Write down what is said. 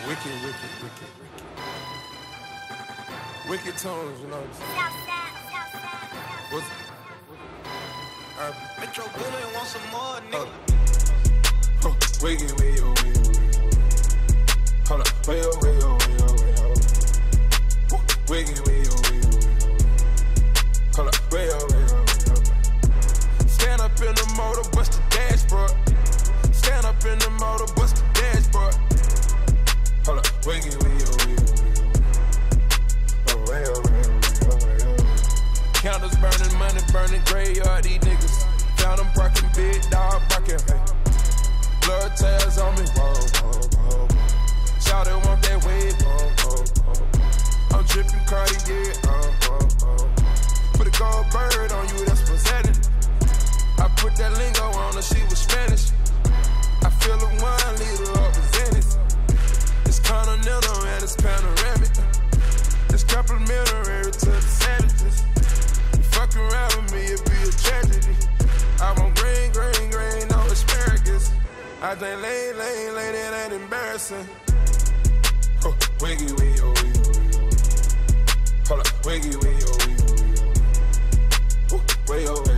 Wicked. Wicked tones, you know what I'm saying? What's Metro Boomin want some more, nigga. Wicked. Hold up, way up. Wicked. Hold up, way up. Stand up in the motor, bust the dashboard. Stand up in the motor, bust the dashboard. Hold up, wicked. Counters burning, money burning, graveyard, these niggas. Found them barking, big dog barking, hey. Blood tails on me, whoa. Shawty want that wave, whoa. I'm dripping Cartier, Put a gold bird on you, that's presented. I put that lingo on her, she was Spanish. I feel a wine leader up Venice. It's continental and it's panoramic. It's complimentary to the sandwiches. Fuck around with me, it be a tragedy. I want green, no asparagus. I think lane, it ain't embarrassing. Wiggy. Hold up, wiggy. Way over.